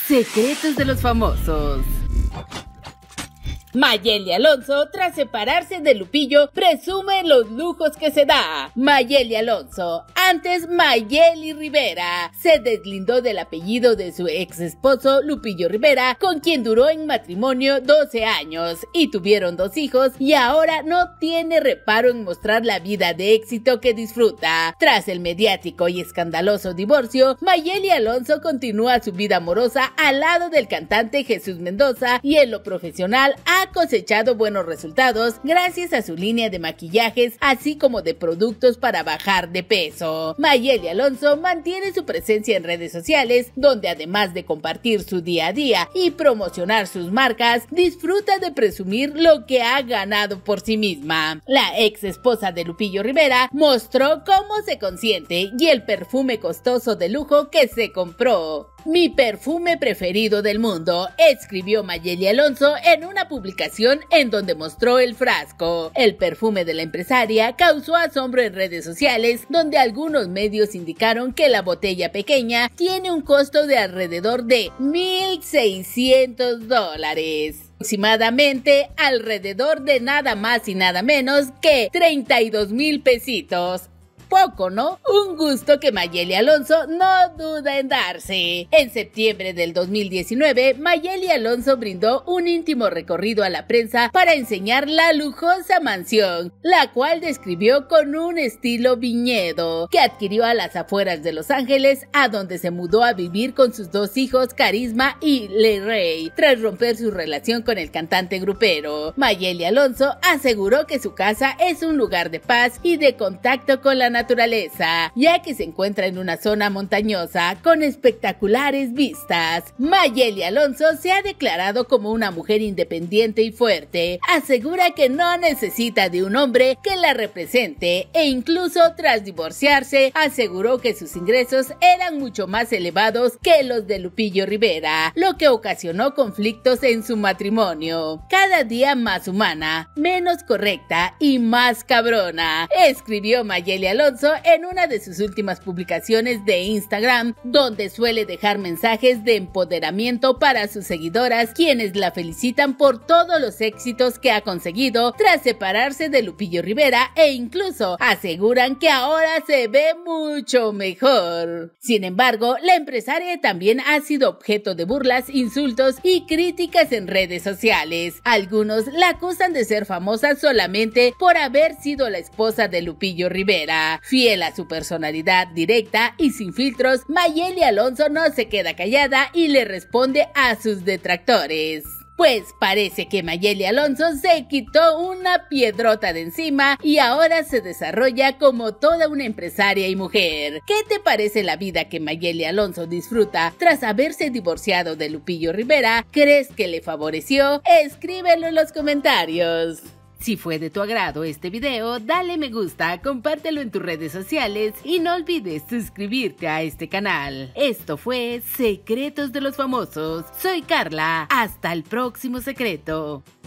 Secretos de los famosos. Mayeli Alonso, tras separarse de Lupillo, presume los lujos que se da. Mayeli Alonso, antes Mayeli Rivera, se deslindó del apellido de su ex esposo Lupillo Rivera, con quien duró en matrimonio 12 años y tuvieron 2 hijos, y ahora no tiene reparo en mostrar la vida de éxito que disfruta. Tras el mediático y escandaloso divorcio, Mayeli Alonso continúa su vida amorosa al lado del cantante Jesús Mendoza, y en lo profesional ha cosechado buenos resultados gracias a su línea de maquillajes, así como de productos para bajar de peso. Mayeli Alonso mantiene su presencia en redes sociales, donde además de compartir su día a día y promocionar sus marcas, disfruta de presumir lo que ha ganado por sí misma. La ex esposa de Lupillo Rivera mostró cómo se consiente y el perfume costoso de lujo que se compró. Mi perfume preferido del mundo, escribió Mayeli Alonso en una publicación en donde mostró el frasco. El perfume de la empresaria causó asombro en redes sociales, donde algunos medios indicaron que la botella pequeña tiene un costo de alrededor de $1,600. Aproximadamente alrededor de nada más y nada menos que 32,000 pesitos. Poco, ¿no? Un gusto que Mayeli Alonso no duda en darse. En septiembre del 2019, Mayeli Alonso brindó un íntimo recorrido a la prensa para enseñar la lujosa mansión, la cual describió con un estilo viñedo, que adquirió a las afueras de Los Ángeles, a donde se mudó a vivir con sus 2 hijos, Carisma y Lerey, tras romper su relación con el cantante grupero. Mayeli Alonso aseguró que su casa es un lugar de paz y de contacto con la naturaleza, ya que se encuentra en una zona montañosa con espectaculares vistas. Mayeli Alonso se ha declarado como una mujer independiente y fuerte. Asegura que no necesita de un hombre que la represente, e incluso tras divorciarse aseguró que sus ingresos eran mucho más elevados que los de Lupillo Rivera, lo que ocasionó conflictos en su matrimonio. Cada día más humana, menos correcta y más cabrona, escribió Mayeli Alonso en una de sus últimas publicaciones de Instagram, donde suele dejar mensajes de empoderamiento para sus seguidoras, quienes la felicitan por todos los éxitos que ha conseguido tras separarse de Lupillo Rivera, e incluso aseguran que ahora se ve mucho mejor. Sin embargo, la empresaria también ha sido objeto de burlas, insultos y críticas en redes sociales. Algunos la acusan de ser famosa solamente por haber sido la esposa de Lupillo Rivera. Fiel a su personalidad directa y sin filtros, Mayeli Alonso no se queda callada y le responde a sus detractores. Pues parece que Mayeli Alonso se quitó una piedrota de encima y ahora se desarrolla como toda una empresaria y mujer. ¿Qué te parece la vida que Mayeli Alonso disfruta tras haberse divorciado de Lupillo Rivera? ¿Crees que le favoreció? Escríbelo en los comentarios. Si fue de tu agrado este video, dale me gusta, compártelo en tus redes sociales y no olvides suscribirte a este canal. Esto fue Secretos de los Famosos. Soy Carla. Hasta el próximo secreto.